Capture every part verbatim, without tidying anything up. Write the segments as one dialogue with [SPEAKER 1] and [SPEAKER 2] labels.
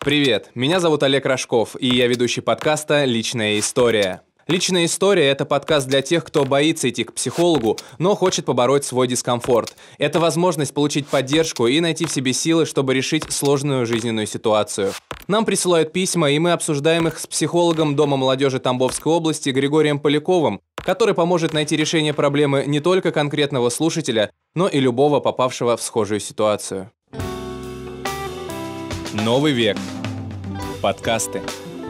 [SPEAKER 1] Привет, меня зовут Олег Рожков, и я ведущий подкаста «Личная история». «Личная история» — это подкаст для тех, кто боится идти к психологу, но хочет побороть свой дискомфорт. Это возможность получить поддержку и найти в себе силы, чтобы решить сложную жизненную ситуацию. Нам присылают письма, и мы обсуждаем их с психологом Дома молодежи Тамбовской области Григорием Поляковым, который поможет найти решение проблемы не только конкретного слушателя, но и любого попавшего в схожую ситуацию. Новый век. Подкасты.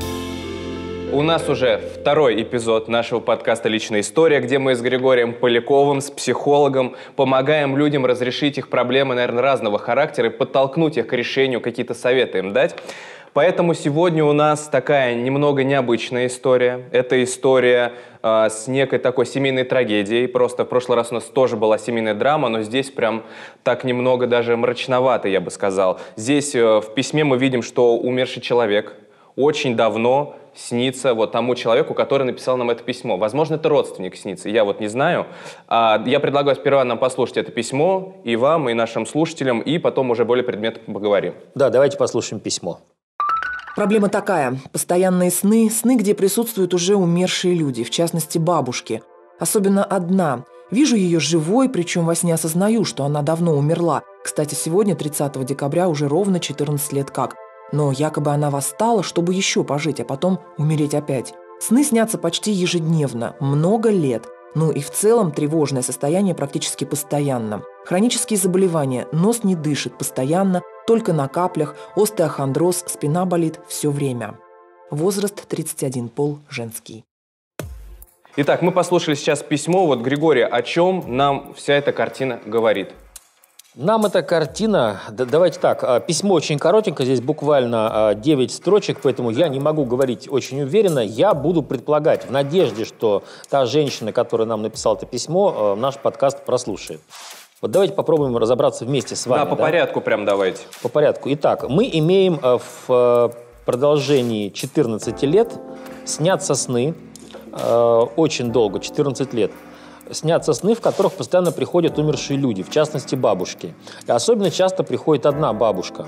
[SPEAKER 1] У нас уже второй эпизод нашего подкаста «Личная история», где мы с Григорием Поляковым, с психологом, помогаем людям разрешить их проблемы, наверное, разного характера и подтолкнуть их к решению, какие-то советы им дать. Поэтому сегодня у нас такая немного необычная история. Это история э, с некой такой семейной трагедией. Просто в прошлый раз у нас тоже была семейная драма, но здесь прям так немного даже мрачновато, я бы сказал. Здесь э, в письме мы видим, что умерший человек очень давно снится вот тому человеку, который написал нам это письмо. Возможно, это родственник снится, я вот не знаю. А, я предлагаю сперва нам послушать это письмо, и вам, и нашим слушателям, и потом уже более предметно поговорим.
[SPEAKER 2] Да, давайте послушаем письмо.
[SPEAKER 3] Проблема такая. Постоянные сны, сны, где присутствуют уже умершие люди, в частности, бабушки. Особенно одна. Вижу ее живой, причем во сне осознаю, что она давно умерла. Кстати, сегодня, тридцатого декабря, уже ровно четырнадцать лет как. Но якобы она восстала, чтобы еще пожить, а потом умереть опять. Сны снятся почти ежедневно, много лет. Ну и в целом тревожное состояние практически постоянно. Хронические заболевания, нос не дышит постоянно, только на каплях, остеохондроз, спина болит все время. Возраст тридцать один, пол женский.
[SPEAKER 1] Итак, мы послушали сейчас письмо. Вот, Григорий, о чем нам вся эта картина говорит?
[SPEAKER 2] Нам эта картина, да, давайте так, письмо очень коротенькое, здесь буквально девять строчек, поэтому я не могу говорить очень уверенно. Я буду предполагать, в надежде, что та женщина, которая нам написала это письмо, наш подкаст прослушает. Вот давайте попробуем разобраться вместе с вами.
[SPEAKER 1] Да, по да? порядку прям давайте.
[SPEAKER 2] По порядку. Итак, мы имеем в продолжении четырнадцати лет снятся сны, очень долго, четырнадцать лет. Снятся сны, в которых постоянно приходят умершие люди, в частности, бабушки. И особенно часто приходит одна бабушка.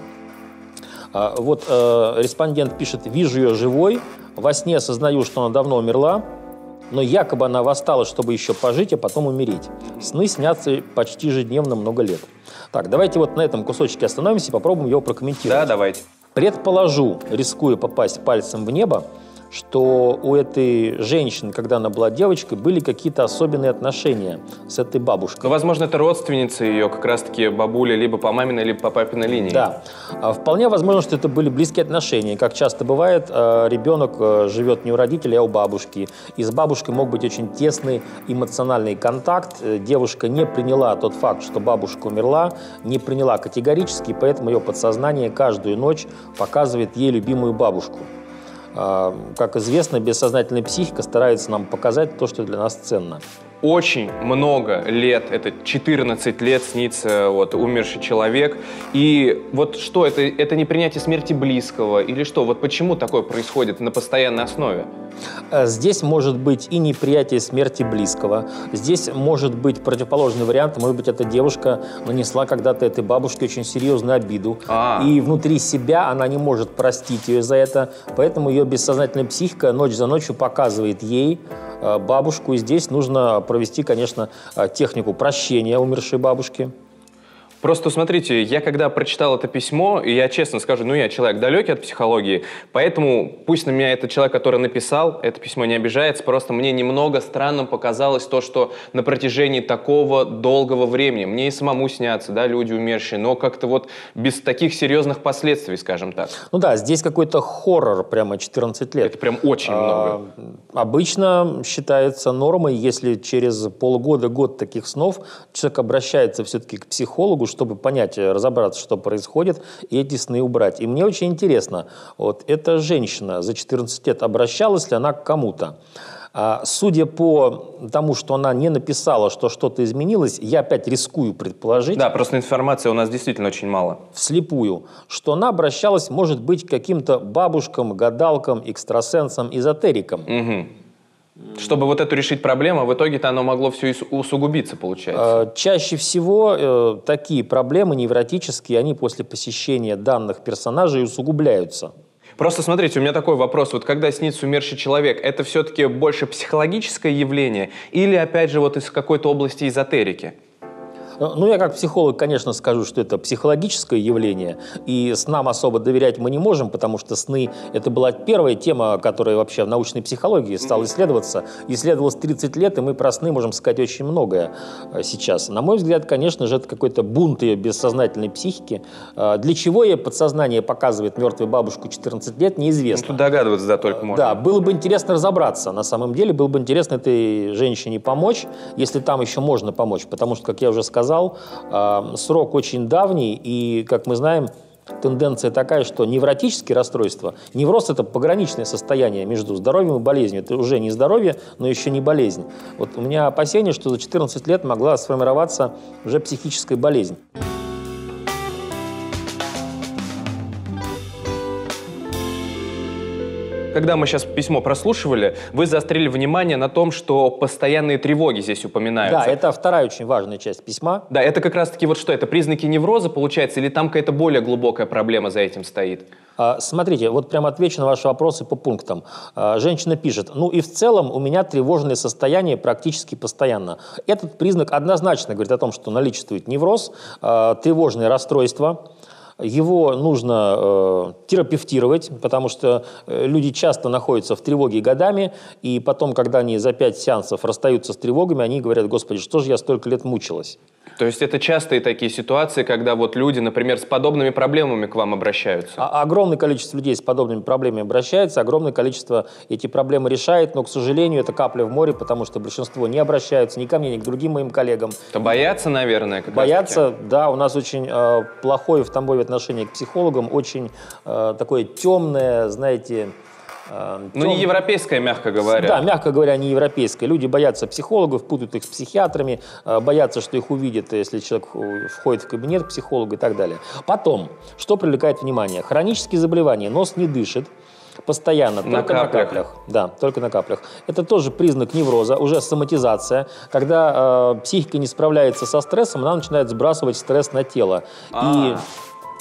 [SPEAKER 2] Вот э, респондент пишет: «Вижу ее живой, во сне осознаю, что она давно умерла, но якобы она восстала, чтобы еще пожить, а потом умереть. Сны снятся почти ежедневно много лет». Так, давайте вот на этом кусочке остановимся и попробуем его прокомментировать.
[SPEAKER 1] Да, давайте.
[SPEAKER 2] Предположу, рискуя попасть пальцем в небо, что у этой женщины, когда она была девочкой, были какие-то особенные отношения с этой бабушкой.
[SPEAKER 1] Ну, возможно, это родственница ее, как раз-таки бабуля либо по маминой, либо по папиной линии.
[SPEAKER 2] Да. Вполне возможно, что это были близкие отношения. Как часто бывает, ребенок живет не у родителей, а у бабушки. И с бабушкой мог быть очень тесный эмоциональный контакт. Девушка не приняла тот факт, что бабушка умерла, не приняла категорически, поэтому ее подсознание каждую ночь показывает ей любимую бабушку. Как известно, бессознательная психика старается нам показать то, что для нас ценно.
[SPEAKER 1] Очень много лет, это четырнадцать лет снится вот, умерший человек. И вот что, это, это не принятие смерти близкого или что? Вот почему такое происходит на постоянной основе?
[SPEAKER 2] Здесь может быть и неприятие смерти близкого. Здесь может быть противоположный вариант. Может быть, эта девушка нанесла когда-то этой бабушке очень серьезную обиду. А-а-а. И внутри себя она не может простить ее за это. Поэтому ее бессознательная психика ночь за ночью показывает ей бабушку. И здесь нужно провести, конечно, технику прощения умершей бабушки.
[SPEAKER 1] Просто смотрите, я когда прочитал это письмо, и я честно скажу, ну я человек далекий от психологии, поэтому пусть на меня этот человек, который написал это письмо, не обижается, просто мне немного странным показалось то, что на протяжении такого долгого времени, мне и самому снятся, да, люди умершие, но как-то вот без таких серьезных последствий, скажем так.
[SPEAKER 2] Ну да, здесь какой-то хоррор прямо четырнадцать лет.
[SPEAKER 1] Это прям очень много.
[SPEAKER 2] А, обычно считается нормой, если через полгода-год таких снов человек обращается все-таки к психологу, чтобы понять, разобраться, что происходит, и эти сны убрать. И мне очень интересно, вот эта женщина за четырнадцать лет, обращалась ли она к кому-то? А, судя по тому, что она не написала, что что-то изменилось, я опять рискую предположить.
[SPEAKER 1] Да, просто информации у нас действительно очень мало.
[SPEAKER 2] Вслепую, что она обращалась, может быть, к каким-то бабушкам, гадалкам, экстрасенсам, эзотерикам.
[SPEAKER 1] Угу. Чтобы вот эту решить проблему, в итоге-то оно могло все усугубиться, получается.
[SPEAKER 2] Чаще всего э, такие проблемы невротические, они после посещения данных персонажей усугубляются.
[SPEAKER 1] Просто смотрите, у меня такой вопрос. Вот когда снится умерший человек, это все-таки больше психологическое явление или, опять же, вот из какой-то области эзотерики?
[SPEAKER 2] Ну, я как психолог, конечно, скажу, что это психологическое явление, и снам особо доверять мы не можем, потому что сны – это была первая тема, которая вообще в научной психологии стала исследоваться. Исследовалась тридцать лет, и мы про сны можем сказать очень многое сейчас. На мой взгляд, конечно же, это какой-то бунт ее бессознательной психики. Для чего ей подсознание показывает мертвую бабушку четырнадцать лет, неизвестно.
[SPEAKER 1] Ну, тут догадываться, да, только можно.
[SPEAKER 2] Да, было бы интересно разобраться. На самом деле, было бы интересно этой женщине помочь, если там еще можно помочь, потому что, как я уже сказал, срок очень давний, и, как мы знаем, тенденция такая, что невротические расстройства, невроз – это пограничное состояние между здоровьем и болезнью. Это уже не здоровье, но еще не болезнь. Вот у меня опасение, что за четырнадцать лет могла сформироваться уже психическая болезнь.
[SPEAKER 1] Когда мы сейчас письмо прослушивали, вы заострили внимание на том, что постоянные тревоги здесь упоминаются.
[SPEAKER 2] Да, это вторая очень важная часть письма.
[SPEAKER 1] Да, это как раз-таки вот что, это признаки невроза, получается, или там какая-то более глубокая проблема за этим стоит?
[SPEAKER 2] Смотрите, вот прямо отвечу на ваши вопросы по пунктам. Женщина пишет: ну и в целом у меня тревожное состояние практически постоянно. Этот признак однозначно говорит о том, что наличествует невроз, тревожное расстройство. Его нужно э, терапевтировать, потому что э, люди часто находятся в тревоге годами, и потом, когда они за пять сеансов расстаются с тревогами, они говорят: Господи, что же я столько лет мучилась?
[SPEAKER 1] То есть это частые такие ситуации, когда вот люди, например, с подобными проблемами к вам обращаются?
[SPEAKER 2] А огромное количество людей с подобными проблемами обращается, огромное количество эти проблемы решает, но, к сожалению, это капля в море, потому что большинство не обращаются ни ко мне, ни к другим моим коллегам.
[SPEAKER 1] Это боятся, наверное, как
[SPEAKER 2] Боятся, да, у нас очень э, плохое в Тамбове отношение к психологам, очень э, такое темное, знаете...
[SPEAKER 1] Ну, не европейская, мягко говоря.
[SPEAKER 2] Да, мягко говоря, не европейская. Люди боятся психологов, путают их с психиатрами, боятся, что их увидят, если человек входит в кабинет к психологу и так далее. Потом, что привлекает внимание? Хронические заболевания. Нос не дышит постоянно,
[SPEAKER 1] на
[SPEAKER 2] только
[SPEAKER 1] каплях.
[SPEAKER 2] на каплях. Да, только на каплях. Это тоже признак невроза, уже соматизация. Когда э, психика не справляется со стрессом, она начинает сбрасывать стресс на тело.
[SPEAKER 1] А-а-а.
[SPEAKER 2] И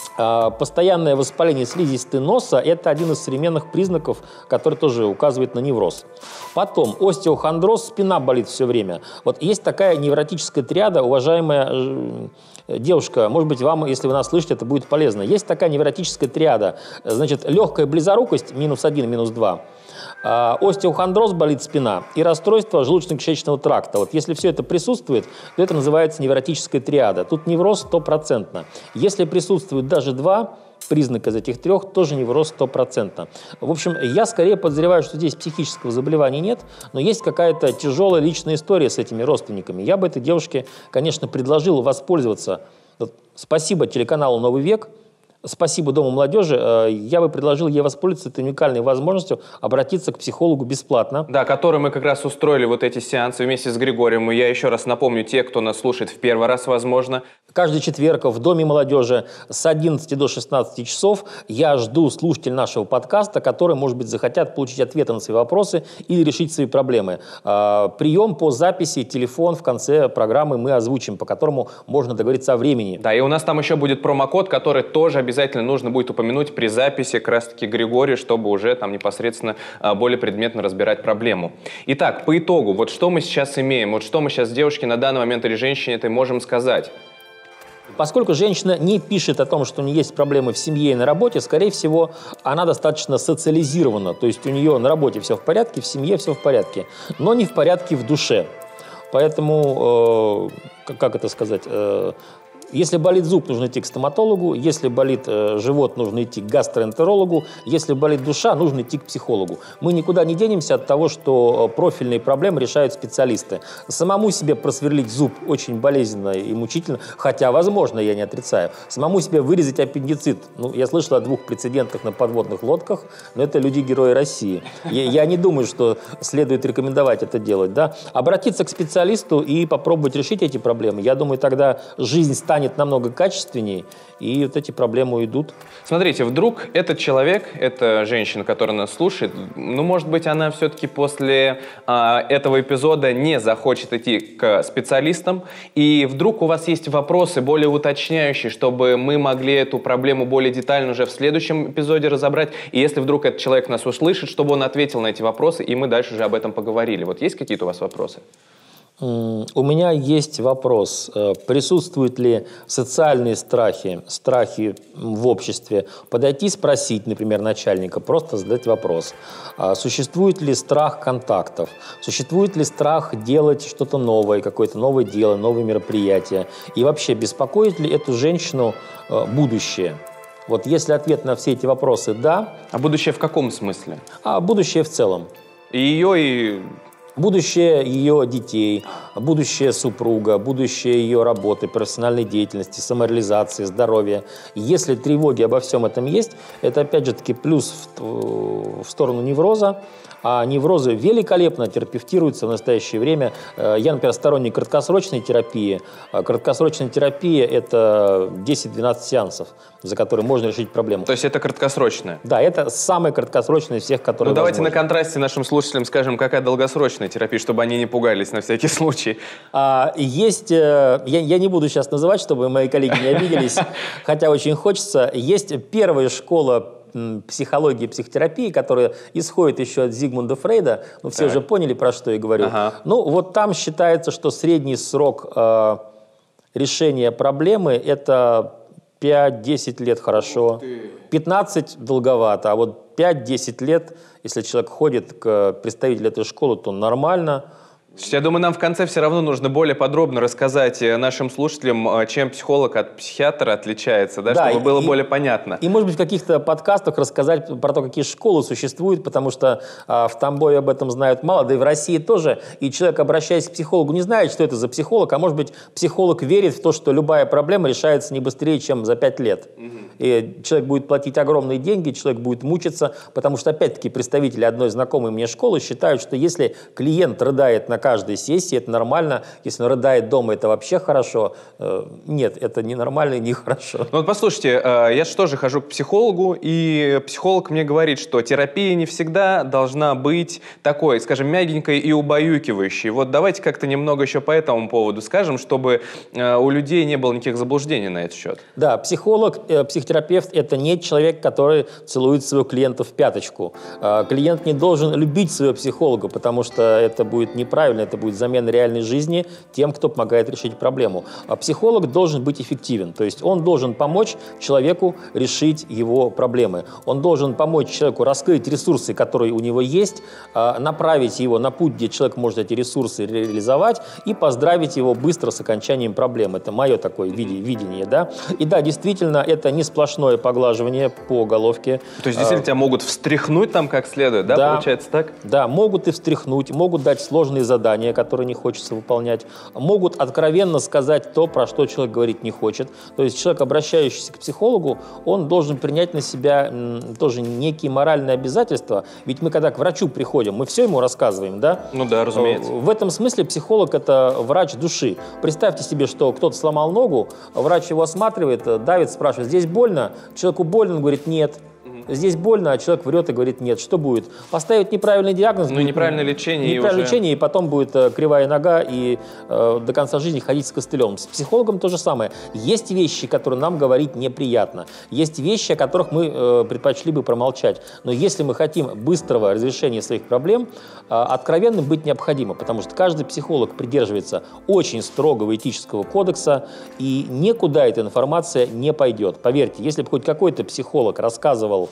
[SPEAKER 2] постоянное воспаление слизистой носа – это один из современных признаков, который тоже указывает на невроз. Потом остеохондроз, спина болит все время. Вот есть такая невротическая триада, уважаемая девушка, может быть, вам, если вы нас слышите, это будет полезно. Есть такая невротическая триада, значит, легкая близорукость, минус один, минус два. Остеохондроз, болит спина, и расстройство желудочно-кишечного тракта. Вот если все это присутствует, то это называется невротическая триада. Тут невроз стопроцентно. Если присутствует даже два признака из этих трех, тоже невроз стопроцентно. В общем, я скорее подозреваю, что здесь психического заболевания нет, но есть какая-то тяжелая личная история с этими родственниками. Я бы этой девушке, конечно, предложил воспользоваться. Спасибо телеканалу «Новый век». Спасибо Дому молодежи. Я бы предложил ей воспользоваться этой уникальной возможностью обратиться к психологу бесплатно.
[SPEAKER 1] Да, который мы как раз устроили вот эти сеансы вместе с Григорием. И я еще раз напомню, те, кто нас слушает в первый раз, возможно.
[SPEAKER 2] Каждый четверг в Доме молодежи с одиннадцати до шестнадцати часов я жду слушателей нашего подкаста, которые, может быть, захотят получить ответы на свои вопросы или решить свои проблемы. Прием по записи, телефон в конце программы мы озвучим, по которому можно договориться о времени.
[SPEAKER 1] Да, и у нас там еще будет промокод, который тоже обязательно нужно будет упомянуть при записи как раз-таки Григория, чтобы уже там непосредственно более предметно разбирать проблему. Итак, по итогу, вот что мы сейчас имеем, вот что мы сейчас девушке на данный момент или женщине этой можем сказать?
[SPEAKER 2] Поскольку женщина не пишет о том, что у нее есть проблемы в семье и на работе, скорее всего, она достаточно социализирована. То есть у нее на работе все в порядке, в семье все в порядке, но не в порядке в душе. Поэтому, э, как это сказать... Э, Если болит зуб, нужно идти к стоматологу. Если болит э, живот, нужно идти к гастроэнтерологу. Если болит душа, нужно идти к психологу. Мы никуда не денемся от того, что профильные проблемы решают специалисты. Самому себе просверлить зуб очень болезненно и мучительно, хотя, возможно, я не отрицаю. Самому себе вырезать аппендицит. Ну, я слышал о двух прецедентах на подводных лодках, но это люди-герои России. Я, я не думаю, что следует рекомендовать это делать. Да? Обратиться к специалисту и попробовать решить эти проблемы. Я думаю, тогда жизнь станет станет намного качественнее, и вот эти проблемы уйдут.
[SPEAKER 1] Смотрите, вдруг этот человек, эта женщина, которая нас слушает, ну, может быть, она все-таки после а, этого эпизода не захочет идти к специалистам, и вдруг у вас есть вопросы более уточняющие, чтобы мы могли эту проблему более детально уже в следующем эпизоде разобрать, и если вдруг этот человек нас услышит, чтобы он ответил на эти вопросы, и мы дальше уже об этом поговорили. Вот есть какие-то у вас вопросы?
[SPEAKER 2] У меня есть вопрос. Присутствуют ли социальные страхи, страхи в обществе? Подойти, спросить, например, начальника, просто задать вопрос. Существует ли страх контактов? Существует ли страх делать что-то новое, какое-то новое дело, новые мероприятия? И вообще, беспокоит ли эту женщину будущее? Вот если ответ на все эти вопросы «да».
[SPEAKER 1] А будущее в каком смысле?
[SPEAKER 2] А будущее в целом.
[SPEAKER 1] И ее, и...
[SPEAKER 2] Будущее ее детей, будущее супруга, будущее ее работы, профессиональной деятельности, самореализации, здоровья. Если тревоги обо всем этом есть, это опять же таки плюс в, в сторону невроза. А неврозы великолепно терапевтируются в настоящее время. Я, например, сторонник краткосрочной терапии. Краткосрочная терапия – это десять-двенадцать сеансов, за которые можно решить проблему.
[SPEAKER 1] То есть это краткосрочная?
[SPEAKER 2] Да, это самая краткосрочная из всех, которые
[SPEAKER 1] Ну давайте
[SPEAKER 2] возможны.
[SPEAKER 1] На контрасте нашим слушателям скажем, какая долгосрочная терапия, чтобы они не пугались на всякий случай.
[SPEAKER 2] А, есть, я, я не буду сейчас называть, чтобы мои коллеги не обиделись, хотя очень хочется. Есть первая школа психологии и психотерапии, которая исходит еще от Зигмунда Фрейда. Ну, все
[SPEAKER 1] так.
[SPEAKER 2] же поняли, про что я говорю.
[SPEAKER 1] Ага.
[SPEAKER 2] Ну, вот там считается, что средний срок э, решения проблемы – это пять-десять лет хорошо, пятнадцать долговато, а вот пять-десять лет, если человек ходит к представителю этой школы, то нормально.
[SPEAKER 1] Я думаю, нам в конце все равно нужно более подробно рассказать нашим слушателям, чем психолог от психиатра отличается, да,
[SPEAKER 2] Да,
[SPEAKER 1] чтобы
[SPEAKER 2] и,
[SPEAKER 1] было
[SPEAKER 2] и,
[SPEAKER 1] более понятно.
[SPEAKER 2] И, может быть, в каких-то подкастах рассказать про то, какие школы существуют, потому что а, в Тамбове об этом знают мало, да и в России тоже. И человек, обращаясь к психологу, не знает, что это за психолог, а может быть, психолог верит в то, что любая проблема решается не быстрее, чем за пять лет. Угу. И человек будет платить огромные деньги, человек будет мучиться, потому что, опять-таки, представители одной знакомой мне школы считают, что если клиент рыдает на каждой сессии, это нормально. Если он рыдает дома, это вообще хорошо. Нет, это не нормально и не хорошо.
[SPEAKER 1] Ну вот послушайте, я же тоже хожу к психологу, и психолог мне говорит, что терапия не всегда должна быть такой, скажем, мягенькой и убаюкивающей. Вот давайте как-то немного еще по этому поводу скажем, чтобы у людей не было никаких заблуждений на этот счет.
[SPEAKER 2] Да, психолог, психотерапевт – это не человек, который целует своего клиента в пяточку. Клиент не должен любить своего психолога, потому что это будет неправильно, это будет замена реальной жизни тем, кто помогает решить проблему. А психолог должен быть эффективен, то есть он должен помочь человеку решить его проблемы. Он должен помочь человеку раскрыть ресурсы, которые у него есть, направить его на путь, где человек может эти ресурсы реализовать, и поздравить его быстро с окончанием проблемы. Это мое такое видение, да. И да, действительно, это не сплошное поглаживание по головке.
[SPEAKER 1] То есть действительно тебя могут встряхнуть там как следует, да,
[SPEAKER 2] да,
[SPEAKER 1] получается так?
[SPEAKER 2] Да, могут и встряхнуть, могут дать сложные задания, которые не хочется выполнять, могут откровенно сказать то, про что человек говорить не хочет. То есть человек, обращающийся к психологу, он должен принять на себя м, тоже некие моральные обязательства. Ведь мы, когда к врачу приходим, мы все ему рассказываем, да?
[SPEAKER 1] Ну да, разумеется.
[SPEAKER 2] В этом смысле психолог – это врач души. Представьте себе, что кто-то сломал ногу, врач его осматривает, давит, спрашивает, здесь больно? Человеку больно, он говорит, нет. Здесь больно, а человек врет и говорит нет. Что будет? Поставить неправильный диагноз.
[SPEAKER 1] Ну, неправильное лечение.
[SPEAKER 2] Неправильное
[SPEAKER 1] и уже...
[SPEAKER 2] лечение, и потом будет э, кривая нога, и э, до конца жизни ходить с костылем. С психологом то же самое. Есть вещи, которые нам говорить неприятно. Есть вещи, о которых мы э, предпочли бы промолчать. Но если мы хотим быстрого разрешения своих проблем, э, откровенным быть необходимо, потому что каждый психолог придерживается очень строгого этического кодекса, и никуда эта информация не пойдет. Поверьте, если бы хоть какой-то психолог рассказывал.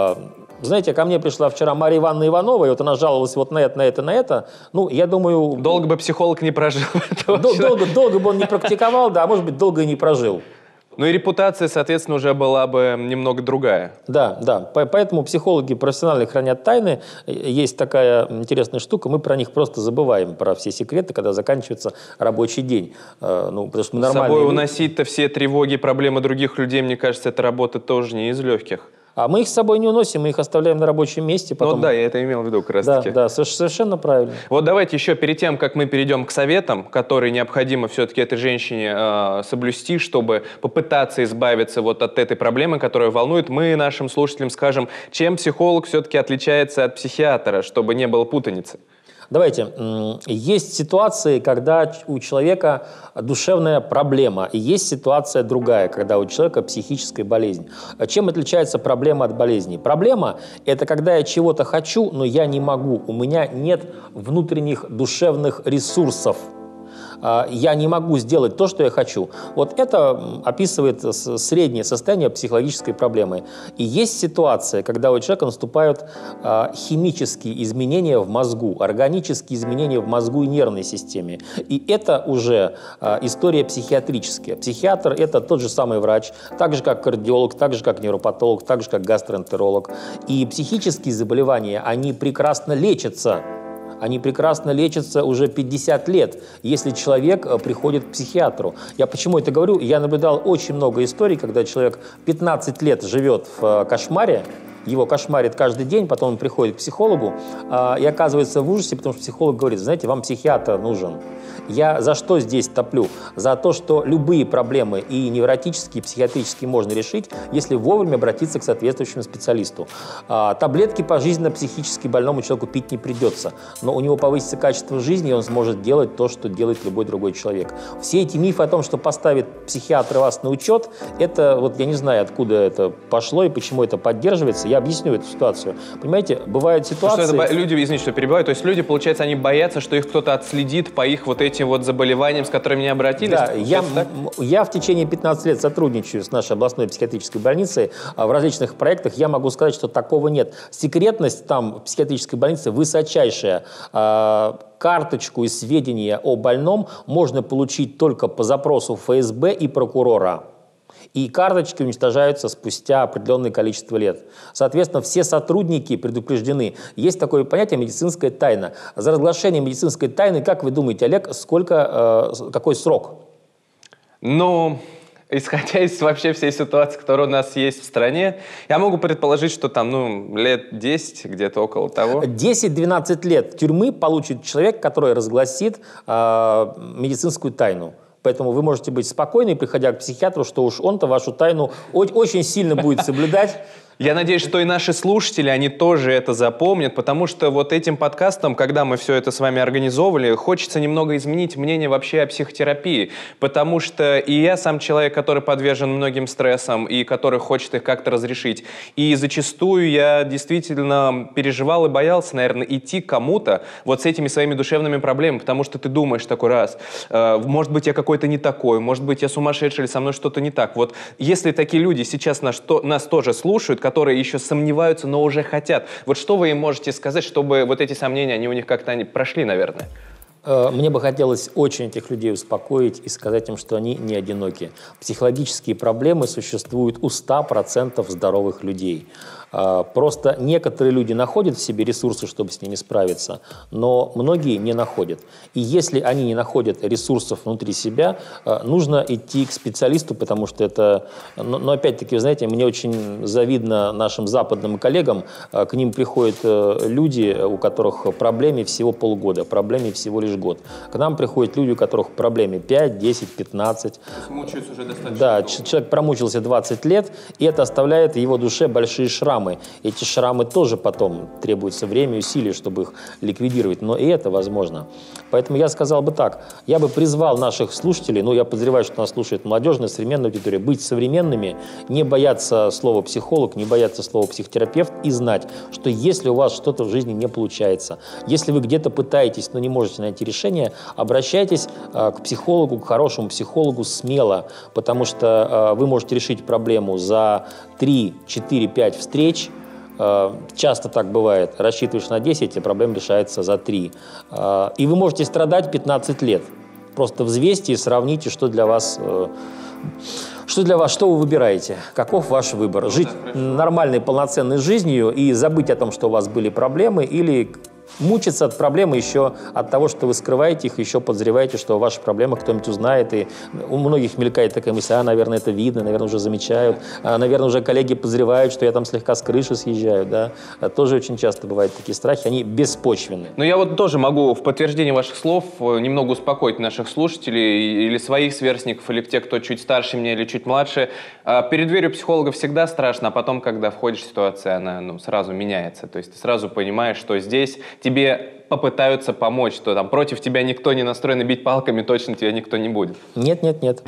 [SPEAKER 2] Знаете, ко мне пришла вчера Мария Ивановна Иванова, и вот она жаловалась вот на это, на это, на это. Ну, я думаю...
[SPEAKER 1] Долго бы психолог не прожил.
[SPEAKER 2] Дол- долго, долго бы он не практиковал, да, а может быть, долго и не прожил.
[SPEAKER 1] Ну и репутация, соответственно, уже была бы немного другая.
[SPEAKER 2] Да, да. Поэтому психологи профессионально хранят тайны. Есть такая интересная штука, мы про них просто забываем, про все секреты, когда заканчивается рабочий день. Ну, потому что мы
[SPEAKER 1] С
[SPEAKER 2] нормальные
[SPEAKER 1] собой
[SPEAKER 2] люди.
[SPEAKER 1] уносить-то все тревоги, проблемы других людей, мне кажется, эта работа тоже не из легких.
[SPEAKER 2] А мы их с собой не уносим, мы их оставляем на рабочем месте. Потом...
[SPEAKER 1] Вот да, я это имел в виду как раз
[SPEAKER 2] да,
[SPEAKER 1] таки.
[SPEAKER 2] Да, совершенно правильно.
[SPEAKER 1] Вот давайте еще перед тем, как мы перейдем к советам, которые необходимо все-таки этой женщине э, соблюсти, чтобы попытаться избавиться вот от этой проблемы, которая волнует, мы нашим слушателям скажем, чем психолог все-таки отличается от психиатра, чтобы не было путаницы.
[SPEAKER 2] Давайте. Есть ситуации, когда у человека душевная проблема, и есть ситуация другая, когда у человека психическая болезнь. Чем отличается проблема от болезни? Проблема – это когда я чего-то хочу, но я не могу, у меня нет внутренних душевных ресурсов. Я не могу сделать то, что я хочу. Вот это описывает среднее состояние психологической проблемы. И есть ситуация, когда у человека наступают химические изменения в мозгу, органические изменения в мозгу и нервной системе. И это уже история психиатрическая. Психиатр – это тот же самый врач, так же, как кардиолог, так же, как невропатолог, так же, как гастроэнтеролог. И психические заболевания, они прекрасно лечатся. Они прекрасно лечатся уже пятьдесят лет, если человек приходит к психиатру. Я почему это говорю? Я наблюдал очень много историй, когда человек пятнадцать лет живет в кошмаре, его кошмарит каждый день, потом он приходит к психологу и оказывается в ужасе, потому что психолог говорит, знаете, вам психиатр нужен. Я за что здесь топлю? За то, что любые проблемы и невротические, и психиатрические можно решить, если вовремя обратиться к соответствующему специалисту. А, таблетки пожизненно психически больному человеку пить не придется, но у него повысится качество жизни, и он сможет делать то, что делает любой другой человек. Все эти мифы о том, что поставит психиатр вас на учет, это вот я не знаю, откуда это пошло и почему это поддерживается. Я объясню эту ситуацию. Понимаете, бывают ситуации...
[SPEAKER 1] Что это, люди, извините, что перебиваю, то есть люди, получается, они боятся, что их кто-то отследит по их вот этим вот заболеваниям, с которыми не обратились?
[SPEAKER 2] Да, я, я в течение пятнадцати лет сотрудничаю с нашей областной психиатрической больницей в различных проектах. Я могу сказать, что такого нет. Секретность там в психиатрической больнице высочайшая. Карточку и сведения о больном можно получить только по запросу эф эс бэ и прокурора. И карточки уничтожаются спустя определенное количество лет. Соответственно, все сотрудники предупреждены. Есть такое понятие медицинская тайна. За разглашение медицинской тайны, как вы думаете, Олег, сколько, э, какой срок?
[SPEAKER 1] Ну, исходя из вообще всей ситуации, которая у нас есть в стране, я могу предположить, что там, ну, лет десять, где-то около того.
[SPEAKER 2] десять-двенадцать лет тюрьмы получит человек, который разгласит э, медицинскую тайну. Поэтому вы можете быть спокойны, приходя к психиатру, что уж он-то вашу тайну очень сильно будет соблюдать.
[SPEAKER 1] Я надеюсь, что и наши слушатели, они тоже это запомнят, потому что вот этим подкастом, когда мы все это с вами организовывали, хочется немного изменить мнение вообще о психотерапии, потому что и я сам человек, который подвержен многим стрессам и который хочет их как-то разрешить. И зачастую я действительно переживал и боялся, наверное, идти к кому-то вот с этими своими душевными проблемами, потому что ты думаешь такой раз, э, может быть, я какой-то не такой, может быть, я сумасшедший или со мной что-то не так. Вот если такие люди сейчас нас, то, нас тоже слушают, которые еще сомневаются, но уже хотят. Вот что вы им можете сказать, чтобы вот эти сомнения, они у них как-то они прошли, наверное?
[SPEAKER 2] Мне бы хотелось очень этих людей успокоить и сказать им, что они не одиноки. Психологические проблемы существуют у ста процентов здоровых людей. Просто некоторые люди находят в себе ресурсы, чтобы с ними справиться, но многие не находят. И если они не находят ресурсов внутри себя, нужно идти к специалисту, потому что это... Но опять-таки, вы знаете, мне очень завидно нашим западным коллегам. К ним приходят люди, у которых проблеме всего полгода, проблеме всего лишь год. К нам приходят люди, у которых проблеме пять, десять, пятнадцать.
[SPEAKER 1] Мучаются уже достаточно.
[SPEAKER 2] Да,
[SPEAKER 1] долго.
[SPEAKER 2] Человек промучился двадцать лет, и это оставляет в его душе большие шрамы. Эти шрамы тоже потом требуется время и усилия, чтобы их ликвидировать, но и это возможно. Поэтому я сказал бы так, я бы призвал наших слушателей, ну я подозреваю, что нас слушает молодежная, современная аудитория, быть современными, не бояться слова психолог, не бояться слова психотерапевт и знать, что если у вас что-то в жизни не получается, если вы где-то пытаетесь, но не можете найти решение, обращайтесь э, к психологу, к хорошему психологу смело, потому что э, вы можете решить проблему за три, четыре, пять встреч. Часто так бывает. Рассчитываешь на десять, а проблема решается за три. И вы можете страдать пятнадцать лет. Просто взвесьте и сравните, что для вас, что для вас, что вы выбираете, каков ваш выбор. Жить нормальной, полноценной жизнью и забыть о том, что у вас были проблемы, или мучиться от проблемы еще от того, что вы скрываете их, еще подозреваете, что ваши проблемы кто-нибудь узнает. И у многих мелькает такая мысль, а, наверное, это видно, наверное, уже замечают, а, наверное, уже коллеги подозревают, что я там слегка с крыши съезжаю. Да? Тоже очень часто бывают такие страхи, они беспочвенны.
[SPEAKER 1] Но я вот тоже могу в подтверждение ваших слов немного успокоить наших слушателей или своих сверстников, или тех, кто чуть старше меня или чуть младше. Перед дверью психолога всегда страшно, а потом, когда входишь в ситуацию, она ну, сразу меняется. То есть ты сразу понимаешь, что здесь тебе попытаются помочь, что там против тебя никто не настроен, бить палками точно тебя никто не будет.
[SPEAKER 2] Нет, нет, нет.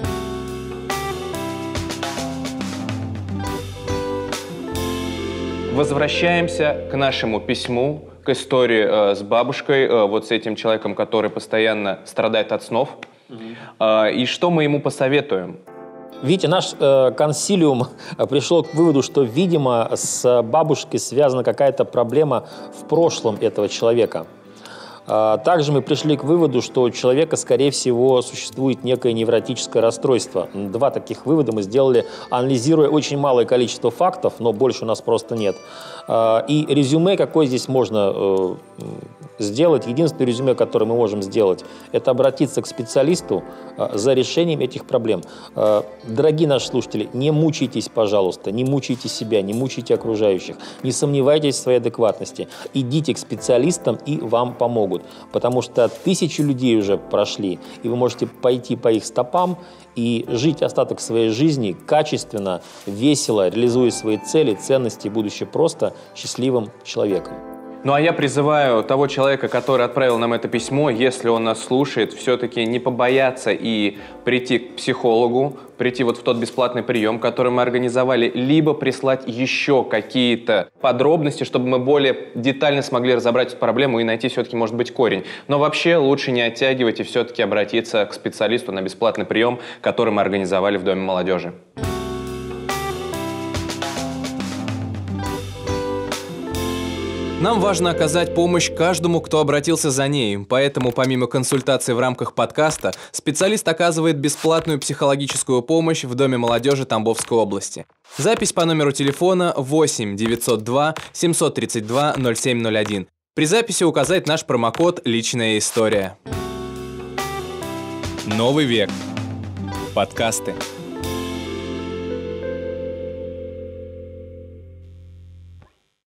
[SPEAKER 1] Возвращаемся к нашему письму, к истории э, с бабушкой, э, вот с этим человеком, который постоянно страдает от снов. Mm-hmm. Э, и что мы ему посоветуем?
[SPEAKER 2] Видите, наш э, консилиум пришел к выводу, что, видимо, с бабушкой связана какая-то проблема в прошлом этого человека. Э, также мы пришли к выводу, что у человека, скорее всего, существует некое невротическое расстройство. Два таких вывода мы сделали, анализируя очень малое количество фактов, но больше у нас просто нет. Э, и резюме, какое здесь можно э, сделать, единственное резюме, которое мы можем сделать, это обратиться к специалисту э, за решением этих проблем. Э, дорогие наши слушатели, не мучайтесь, пожалуйста, не мучайте себя, не мучайте окружающих, не сомневайтесь в своей адекватности. Идите к специалистам, и вам помогут, потому что тысячи людей уже прошли, и вы можете пойти по их стопам и жить остаток своей жизни качественно, весело, реализуя свои цели, ценности, будучи просто счастливым человеком.
[SPEAKER 1] Ну а я призываю того человека, который отправил нам это письмо, если он нас слушает, все-таки не побояться и прийти к психологу, прийти вот в тот бесплатный прием, который мы организовали, либо прислать еще какие-то подробности, чтобы мы более детально смогли разобрать эту проблему и найти все-таки, может быть, корень. Но вообще лучше не оттягивать и все-таки обратиться к специалисту на бесплатный прием, который мы организовали в Доме молодежи. Нам важно оказать помощь каждому, кто обратился за ней, поэтому помимо консультаций в рамках подкаста, специалист оказывает бесплатную психологическую помощь в Доме молодежи Тамбовской области. Запись по номеру телефона восемь девятьсот два семьсот тридцать два ноль семь ноль один. При записи указать наш промокод «Личная история». Новый век. Подкасты.